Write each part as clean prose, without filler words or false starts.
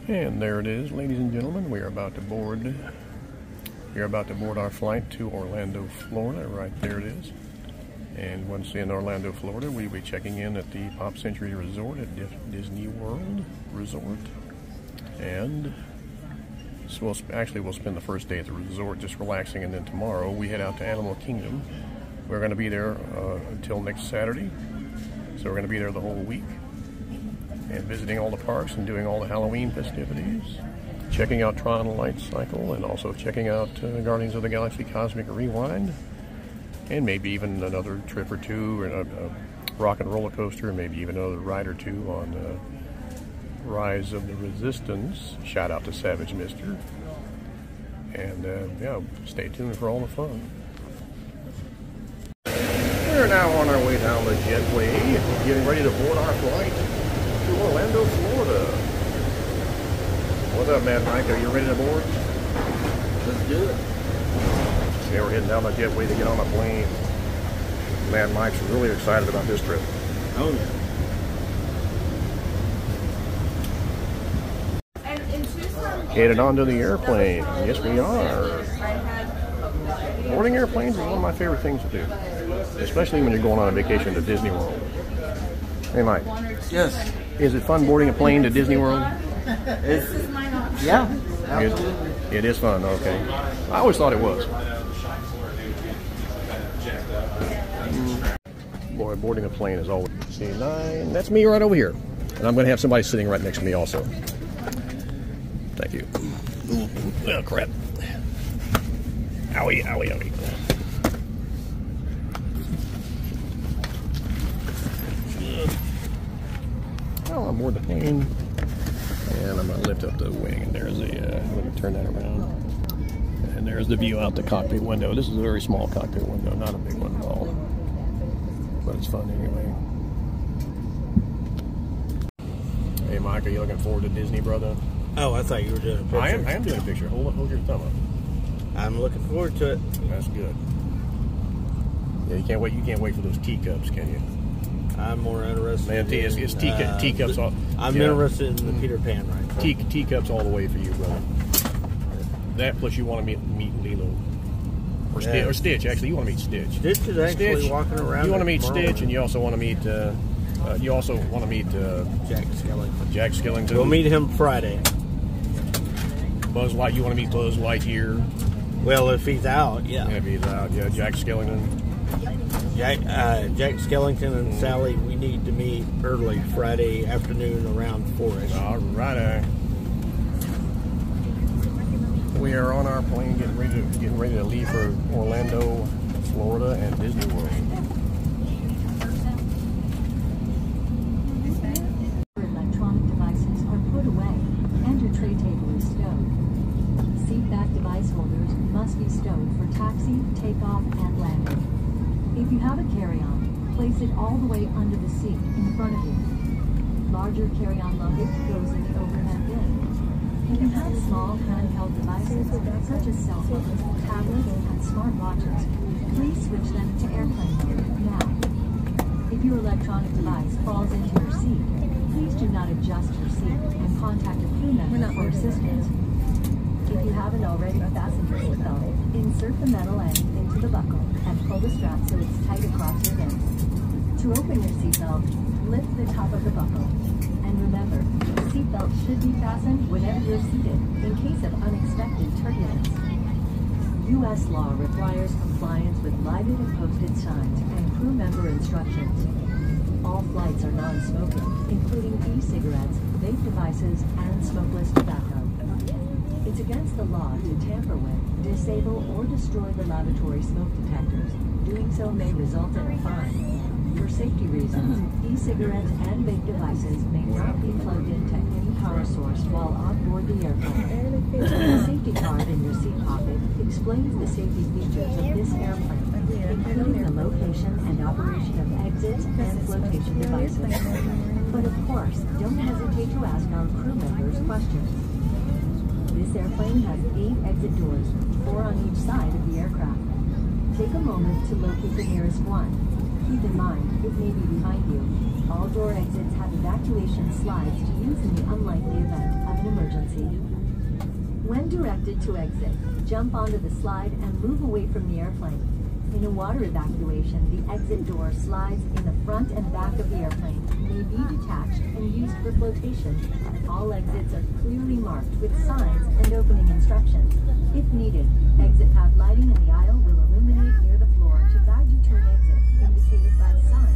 And there it is, ladies and gentlemen. We are about to board. We are about to board our flight to Orlando, Florida. Right there it is. And once in Orlando, Florida, we'll be checking in at the Pop Century Resort at Disney World Resort. And so we'll spend the first day at the resort just relaxing, and then tomorrow we head out to Animal Kingdom. We're going to be there until next Saturday. So we're going to be there the whole week and visiting all the parks and doing all the Halloween festivities. Checking out Tron Light Cycle, and also checking out Guardians of the Galaxy Cosmic Rewind. And maybe even another trip or two, or a rock and roller coaster, and maybe even another ride or two on Rise of the Resistance. Shout out to Savage Mister. And yeah, stay tuned for all the fun. We're now on our way down the jetway, getting ready to board our flight to Orlando, Florida. What's up, Mad Mike? Are you ready to board? Let's do it. Yeah, we're heading down the jetway to get on a plane. Mad Mike's really excited about this trip. Oh, yeah. Headed onto the airplane. Yes, we are. Boarding airplanes is one of my favorite things to do, especially when you're going on a vacation to Disney World. Hey, Mike. Yes. Is it fun boarding a plane to Disney World? Yeah, absolutely. It is fun, okay. I always thought it was. Boy, boarding a plane is always C9. That's me right over here. And I'm going to have somebody sitting right next to me also. Thank you. Oh, crap. Owie, owie, owie. Well, I'm aboard the plane. And I'm going to lift up the wing, and there's let me turn that around. And there's the view out the cockpit window. This is a very small cockpit window, not a big one at all. But it's fun anyway. Hey, Mike, are you looking forward to Disney, brother? Oh, I thought you were doing a picture. I am doing a picture. Hold your thumb up. I'm looking forward to it. That's good. Yeah, you can't wait for those teacups, can you? I'm more interested. Man, it's teacups. I'm interested in the Peter Pan ride. Teacups all the way for you, brother. That plus you want to meet Lilo or Stitch. Actually, you want to meet Stitch. Stitch is actually walking around. You want to meet Stitch, and you also want to meet. Jack Skellington. Jack Skellington. We'll meet him Friday. Buzz Light. You want to meet Buzz Lightyear. Well, if he's out, yeah. If he's out, yeah. Jack Skellington. Jack Skellington and Sally, we need to meet early Friday afternoon around 4-ish. All right. We are on our plane getting ready to leave for Orlando, Florida, and Disney World. Electronic devices are put away and your tray table is stowed. Seat back device holders must be stowed for taxi, takeoff, and landing. If you have a carry-on, place it all the way under the seat in front of you. Larger carry-on luggage goes in the overhead bin. If you have small handheld devices, such as cell phones, tablets, and smartwatches, please switch them to airplane mode now. If your electronic device falls into your seat, please do not adjust your seat and contact a crew member for assistance. If you haven't already fastened your seatbelt, insert the metal end into the buckle and pull the strap so it's tight across your hips. To open your seatbelt, lift the top of the buckle. And remember, the seatbelt should be fastened whenever you're seated in case of unexpected turbulence. U.S. law requires compliance with lighted and posted signs and crew member instructions. All flights are non-smoking, including e-cigarettes, vape devices, and smokeless tobacco. It's against the law to tamper with, disable, or destroy the lavatory smoke detectors. Doing so may result in a fine. For safety reasons, e-cigarettes and vape devices may not be plugged into any power source while on board the airplane. The safety card in your seat pocket explains the safety features of this airplane, including the location and operation of exits and flotation devices. But of course, don't hesitate to ask our crew members questions. This airplane has 8 exit doors, 4 on each side of the aircraft. Take a moment to locate the nearest one. Keep in mind, it may be behind you. All door exits have evacuation slides to use in the unlikely event of an emergency. When directed to exit, jump onto the slide and move away from the airplane. In a water evacuation, the exit door slides in the front and back of the airplane may be detached and used for flotation. All exits are clearly marked with signs and opening instructions. If needed, exit path lighting in the aisle will illuminate near the floor to guide you to an exit indicated by sign.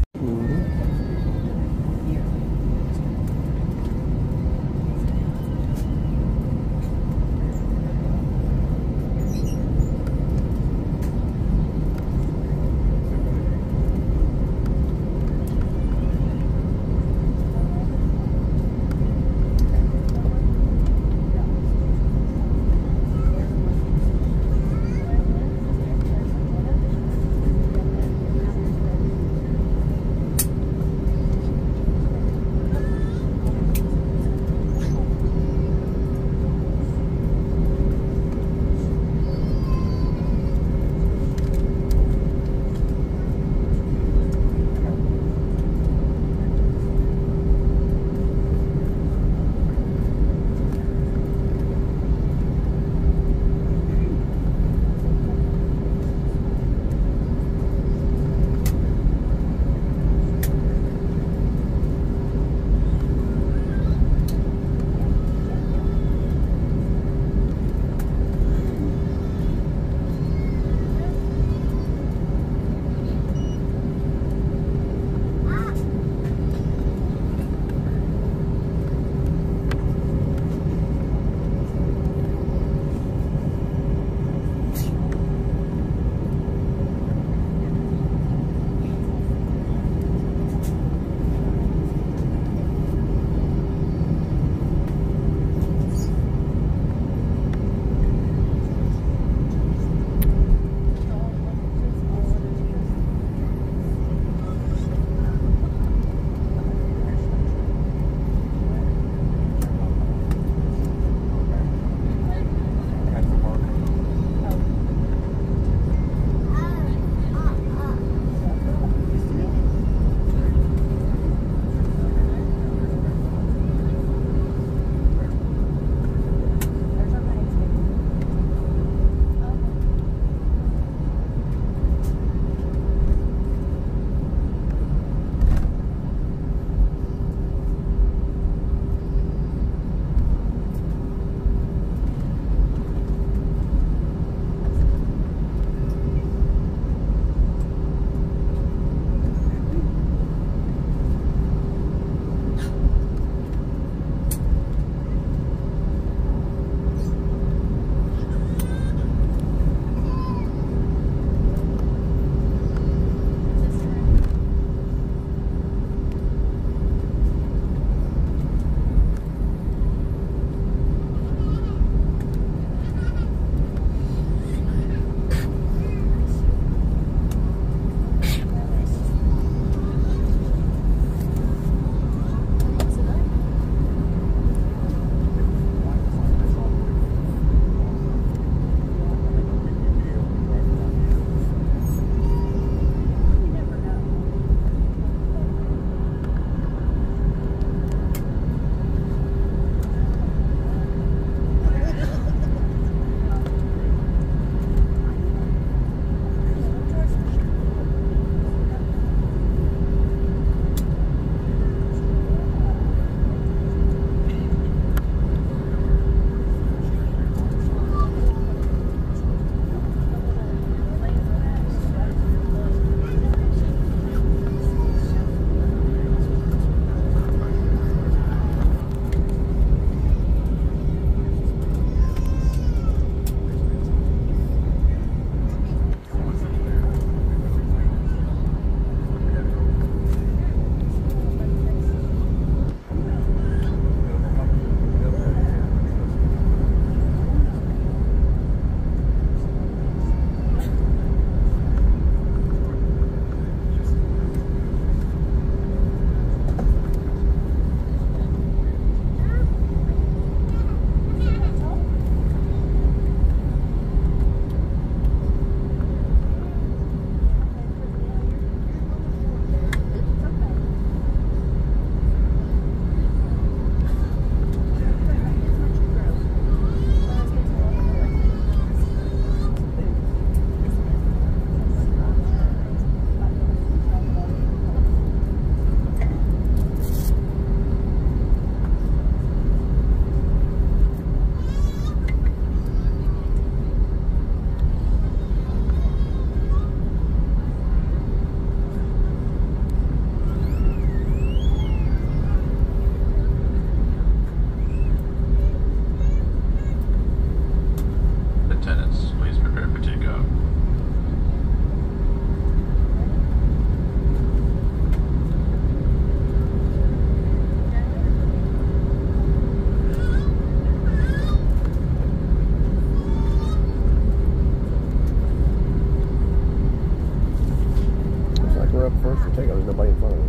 first to take off. There's nobody in front of us.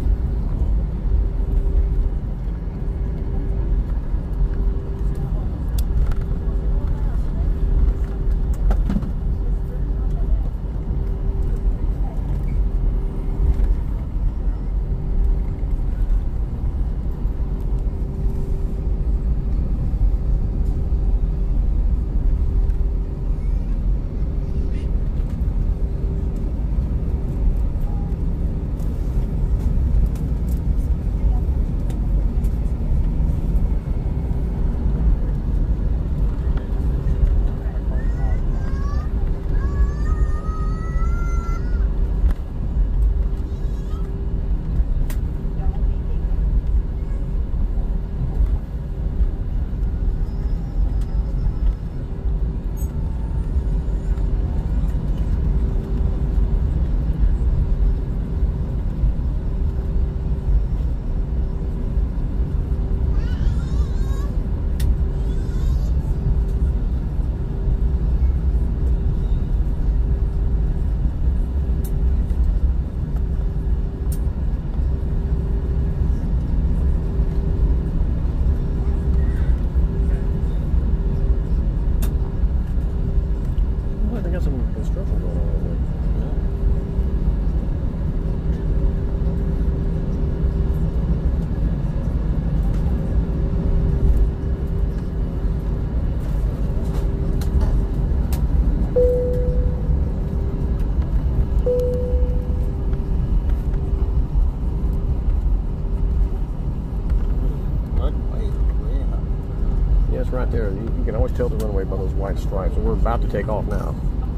Right there. You can always tell the runway by those white stripes. And we're about to take off now.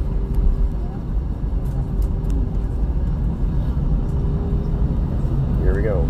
Here we go.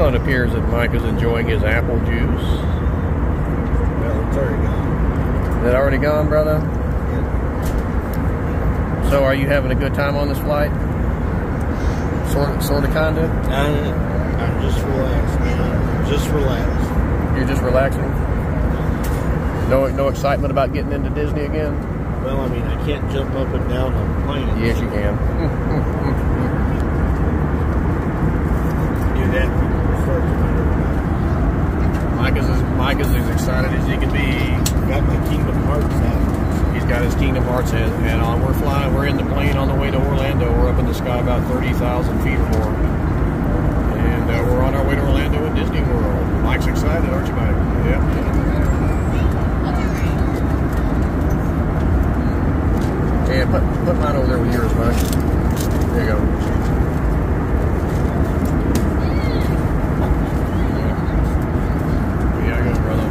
Well, it appears that Mike is enjoying his apple juice. Well, it's already gone. Is it already gone, brother? Yeah. So are you having a good time on this flight? Sort of, kinda? I'm just relaxed, man. Just relaxed. You're just relaxing? No excitement about getting into Disney again? Well, I mean, I can't jump up and down on planes. Yes, you can. Do that. Mike is as excited as he can be. Got my Kingdom Hearts hat. He's got his Kingdom Hearts hat on. We're flying. We're in the plane on the way to Orlando. We're up in the sky about 30,000 feet or more. And we're on our way to Orlando at Disney World. Mike's excited, aren't you, Mike? Yeah. Yeah, put mine over there with yours, Mike. There you go. Yeah, I go, brother.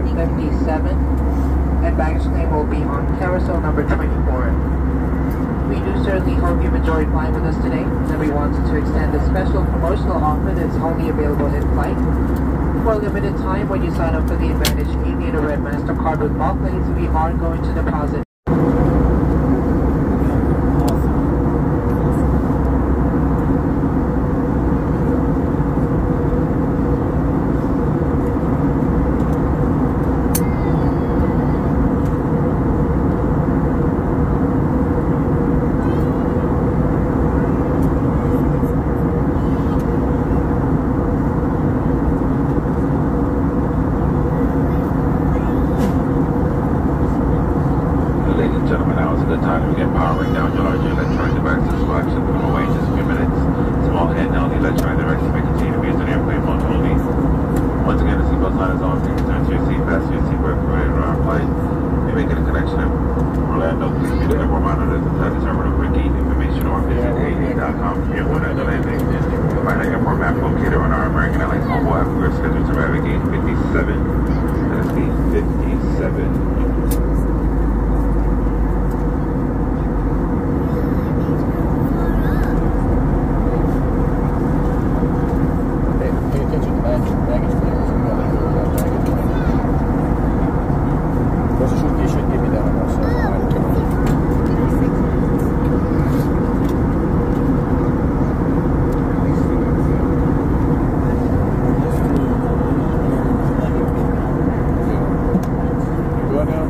number 57, and baggage claim will be on carousel number 24. We do certainly hope you've enjoyed flying with us today, and we wanted to extend a special promotional offer that's only available in flight. For a limited time, when you sign up for the Advantage Aviator Red MasterCard with Barclays, we are going to deposit Go down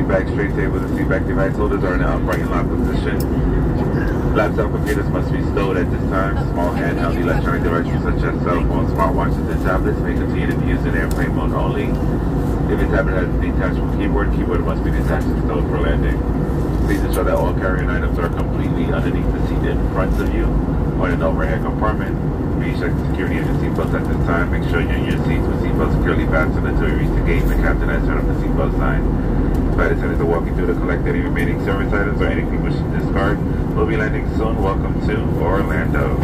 seat back tray table and seat back device holders are in an upright and locked position. Laptop computers must be stowed at this time. Small handheld electronic devices such as cell phones, smartwatches, and tablets may continue to be used in airplane mode only. If your tablet has a detachable keyboard, keyboard must be detached and stowed for landing. Please ensure that all carry-on items are completely underneath the seat in front of you or in an overhead compartment. Please check the security of your seatbelts at this time. Make sure you're in your seats with seatbelts securely fastened until you reach the gate and the captain has turned off the seatbelt sign. Flight attendants are walking through to collect any remaining service items or anything we wish to discard. We'll be landing soon. Welcome to Orlando.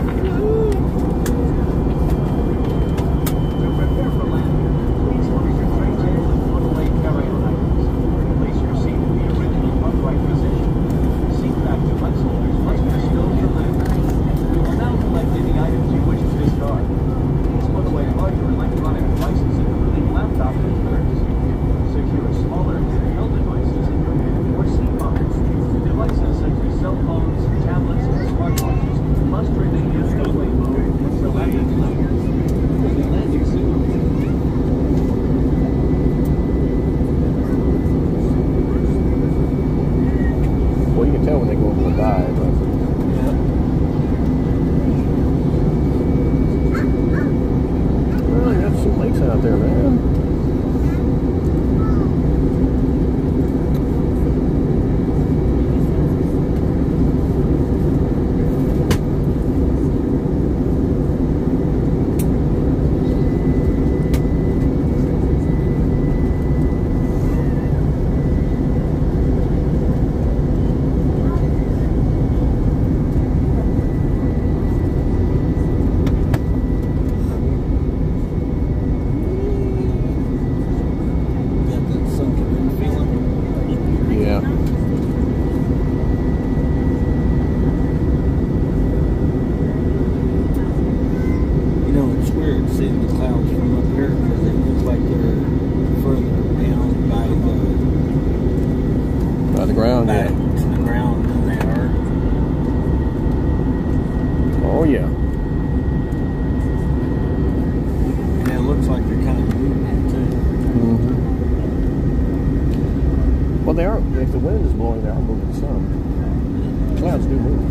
Well, they are. If the wind is blowing, they are moving some. Clouds do move.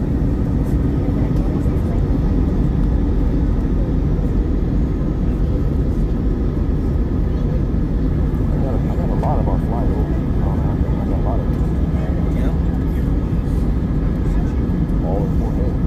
I got a lot of our flight over. I got a lot of it. Yeah. All in 4K.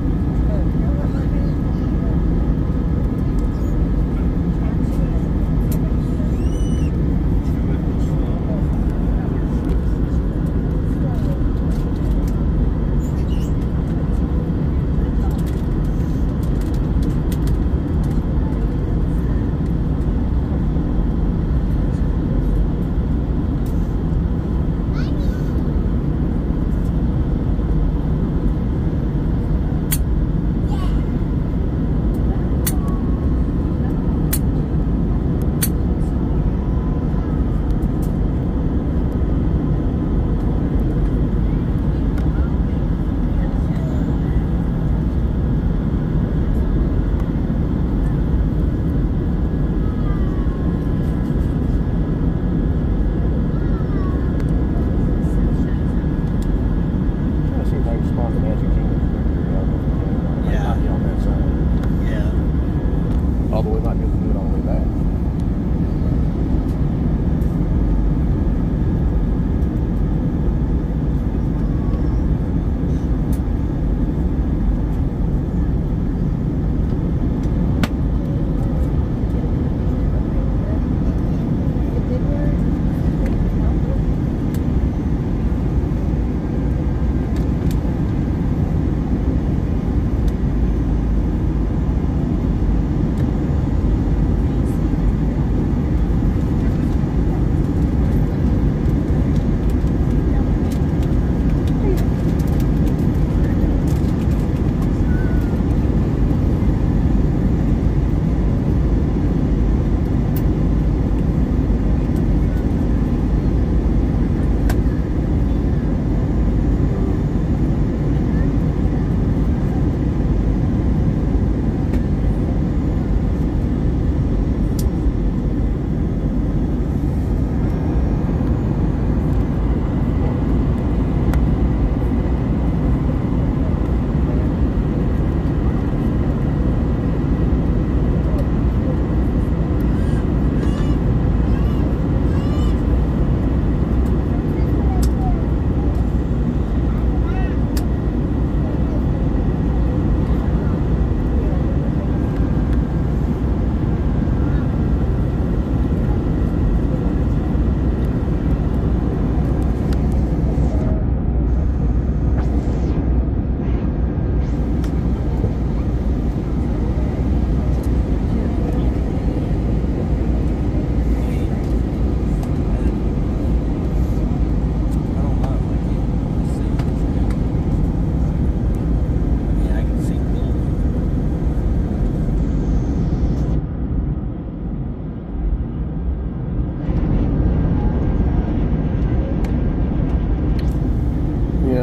Although we might be able to do it on the way back.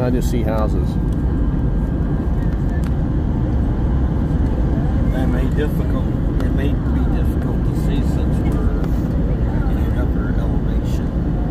I just see houses. It may be difficult to see since we're in an upper elevation.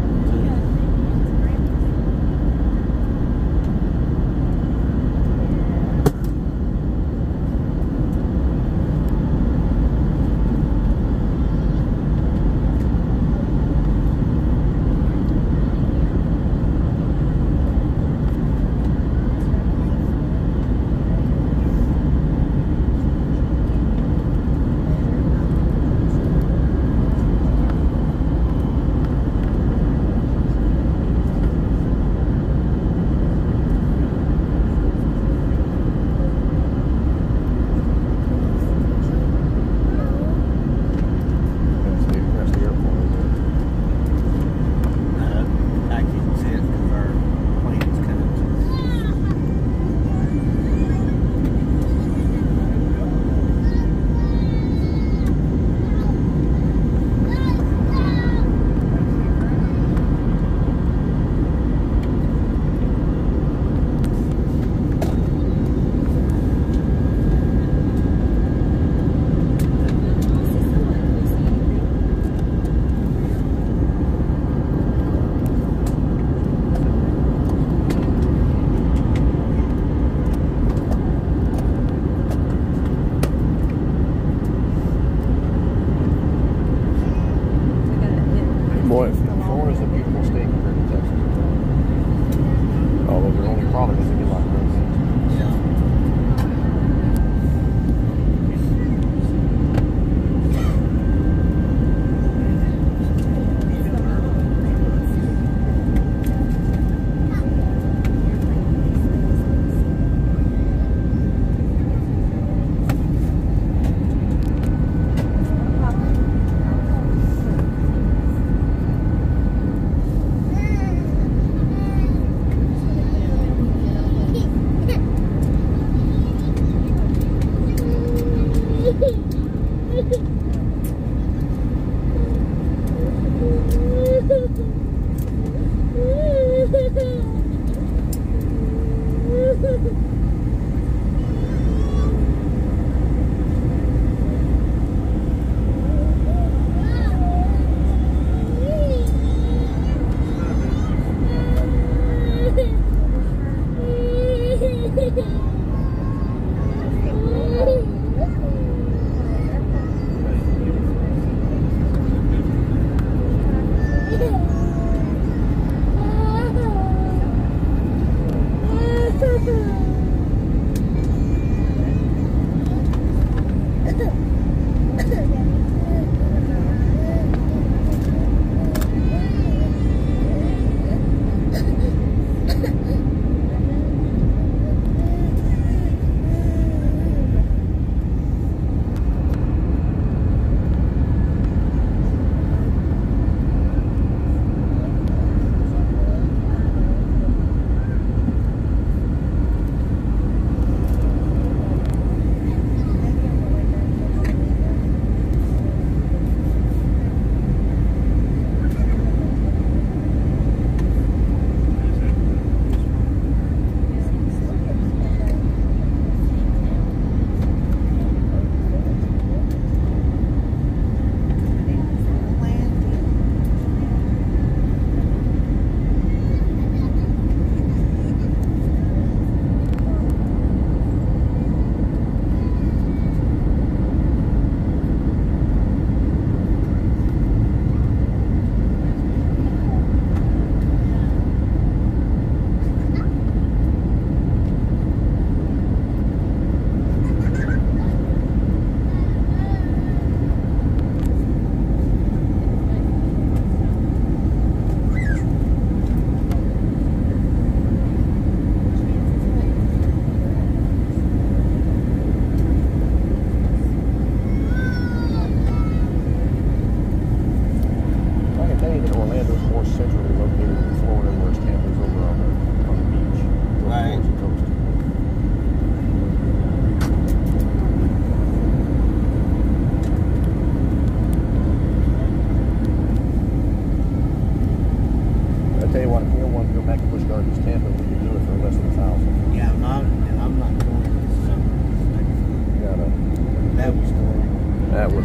Boy, Florida's a beautiful state compared to Texas. Although their only problem is they get a lot of rain.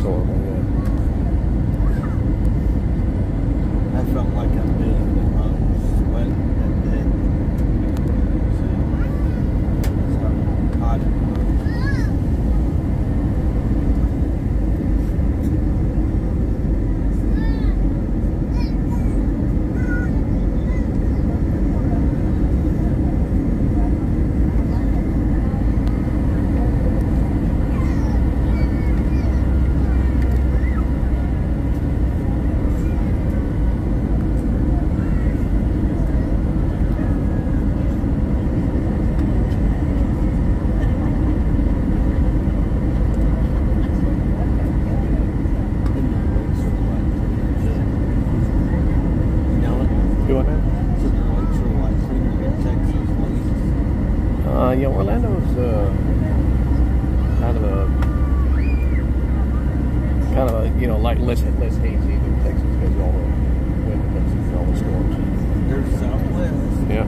horrible, yeah. I felt like I bathed in my own sweat that day. So hot it was. Yeah, Orlando's kind of a you know, like less hazy than Texas because of all the wind and all the storms. There's southwest. Yeah.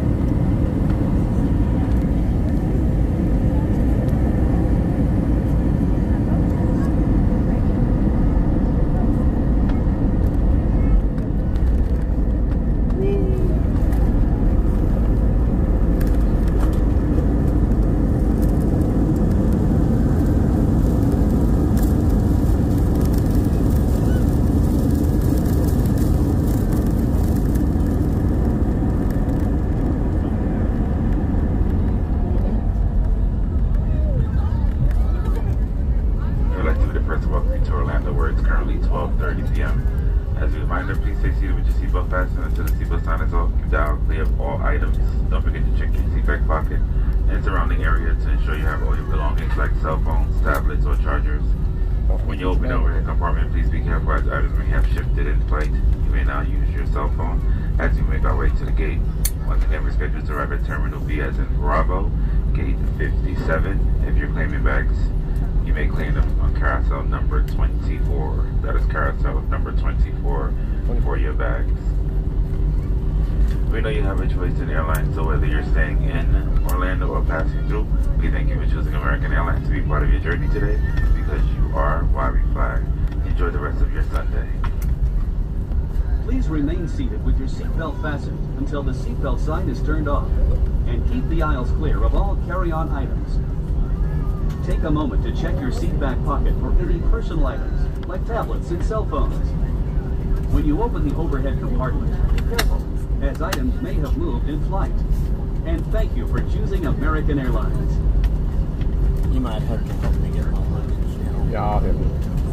As a reminder, please stay seated with your seatbelt fastened until the seatbelt sign is off. Keep the aisle clear of all items. Don't forget to check your seatback pocket and surrounding area to ensure you have all your belongings like cell phones, tablets, or chargers. When you open the overhead compartment, please be careful as items may have shifted in flight. You may now use your cell phone as you make our way to the gate. Once again, we're scheduled to arrive at Terminal B as in Bravo, Gate 57. If you're claiming bags, you may claim them on carousel number 24. That is carousel number 24 for your bags. We know you have a choice in airlines, so whether you're staying in Orlando or passing through, we thank you for choosing American Airlines to be part of your journey today, because you are why we fly. Enjoy the rest of your Sunday. Please remain seated with your seatbelt fastened until the seatbelt sign is turned off, and keep the aisles clear of all carry-on items. Take a moment to check your seat back pocket for any personal items, like tablets and cell phones. When you open the overhead compartment, be careful, as items may have moved in flight. And thank you for choosing American Airlines. You might have to help me get my luggage down. Yeah, I'll help you.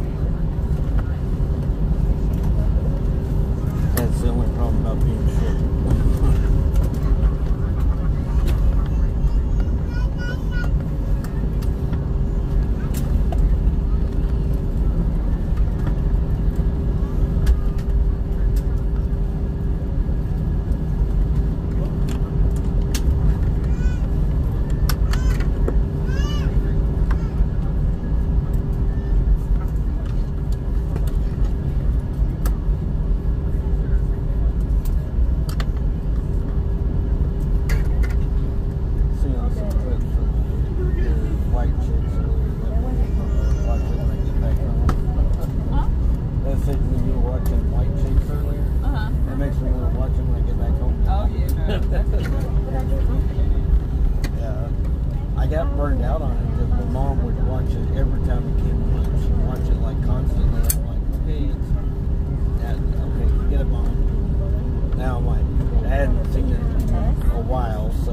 That's the only problem about being short. I got burned out on it because my mom would watch it every time it came on. She'd watch it like constantly. I'm like, okay, okay, get it on. Now I'm like, I hadn't seen it in a while, so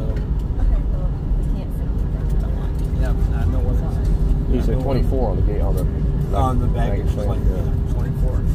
I'm like, yep, I know what it's. You said 24 on the gate on the baggage claim. Yeah, 24.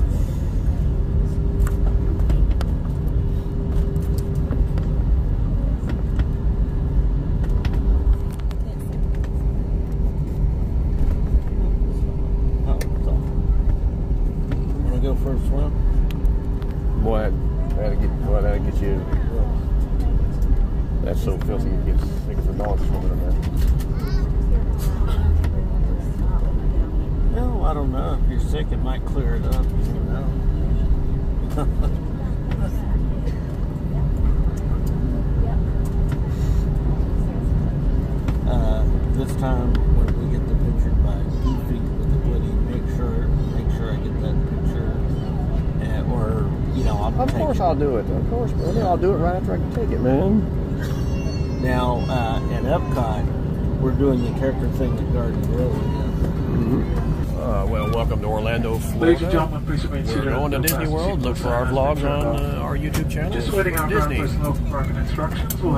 For a swim? Boy, that'll get you. That's so filthy. It gets sick as a dog swimming in there. No, I don't know. If you're sick, it might clear it up. You know. This time, when we get the picture by Goofy with the Woody, make sure Of course I'll do it. Of course, brother. I'll do it right after I can take it, man. Now, at Epcot, we're doing the character thing at Garden Grill again. Well, welcome to Orlando, Florida. Ladies and gentlemen, please remain seated. We're going to Disney World. Look for our vlogs on our YouTube channel. Just waiting on Disney. Disney. Local parking instructions.